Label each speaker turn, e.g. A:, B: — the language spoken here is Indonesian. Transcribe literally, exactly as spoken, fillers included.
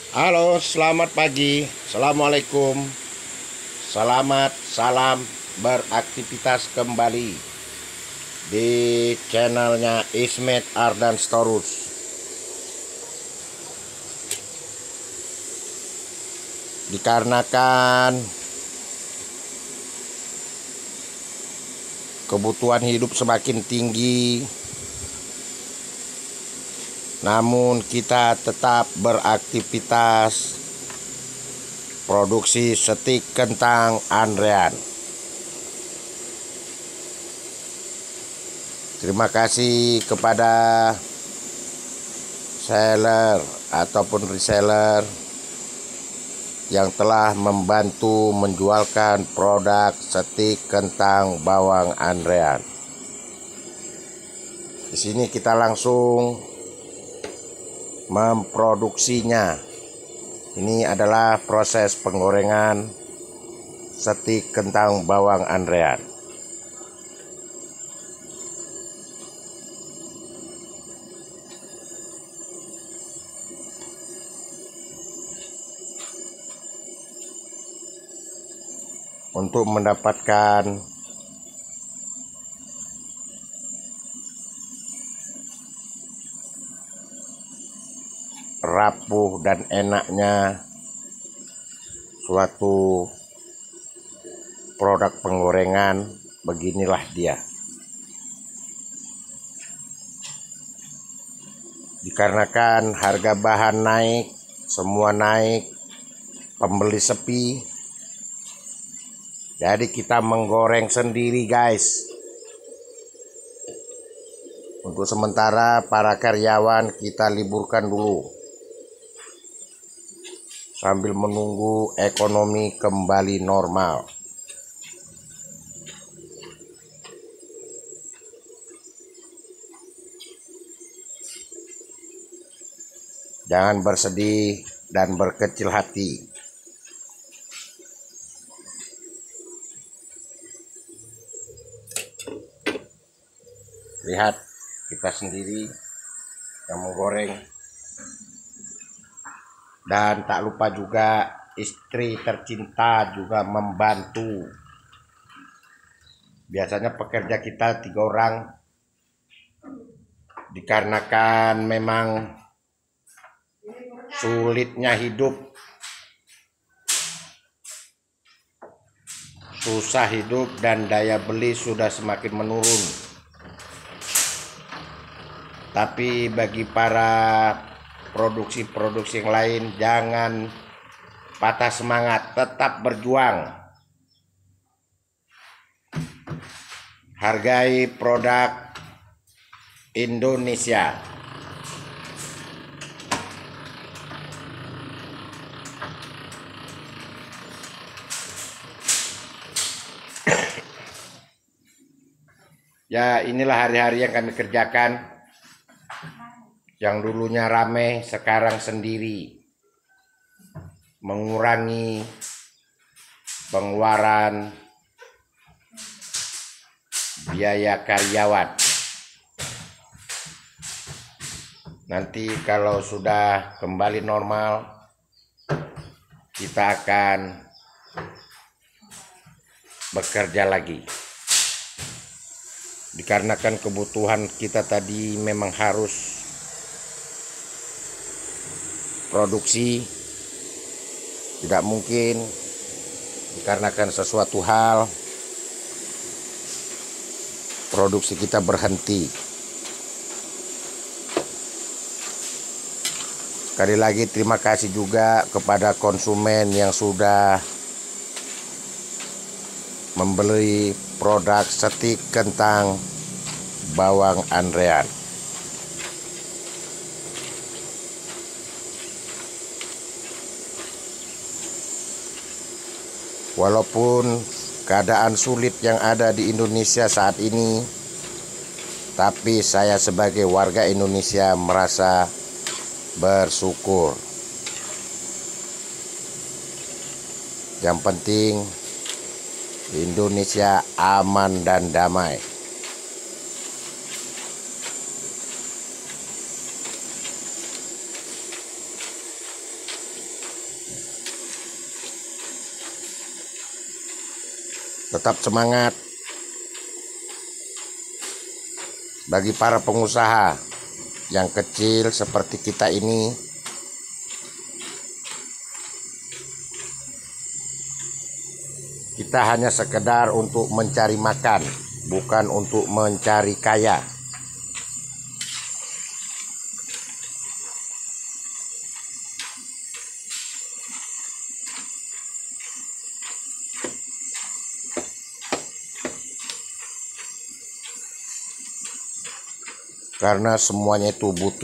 A: Halo, selamat pagi. Assalamualaikum. Selamat salam beraktivitas kembali di channelnya Ismet Ardan Storus. Dikarenakan kebutuhan hidup semakin tinggi, namun kita tetap beraktivitas produksi stik kentang antrean. Terima kasih kepada seller ataupun reseller yang telah membantu menjualkan produk stik kentang bawang antrean. Di sini kita langsung memproduksinya. Ini adalah proses penggorengan stik kentang bawang antrean. Untuk mendapatkan rapuh dan enaknya suatu produk penggorengan, beginilah dia. Dikarenakan harga bahan naik, semua naik, pembeli sepi, jadi kita menggoreng sendiri, guys. Untuk sementara para karyawan kita liburkan dulu sambil menunggu ekonomi kembali normal. Jangan bersedih dan berkecil hati. Lihat, kita sendiri yang menggoreng. Dan tak lupa juga istri tercinta juga membantu. Biasanya pekerja kita tiga orang. Dikarenakan memang sulitnya hidup, susah hidup, dan daya beli sudah semakin menurun. Tapi bagi para produksi-produksi yang lain, jangan patah semangat, tetap berjuang. Hargai produk Indonesia. Ya, inilah hari-hari yang kami kerjakan. Yang dulunya ramai, sekarang sendiri. Mengurangi pengeluaran biaya karyawan. Nanti kalau sudah kembali normal, kita akan bekerja lagi. Dikarenakan kebutuhan kita tadi memang harus produksi, tidak mungkin dikarenakan sesuatu hal produksi kita berhenti. Sekali lagi terima kasih juga kepada konsumen yang sudah membeli produk stik kentang bawang antrean. Walaupun keadaan sulit yang ada di Indonesia saat ini, tapi saya sebagai warga Indonesia merasa bersyukur. Yang penting Indonesia aman dan damai. Tetap semangat. Bagi para pengusaha yang kecil seperti kita ini, kita hanya sekedar untuk mencari makan, bukan untuk mencari kaya. Karena semuanya itu butuh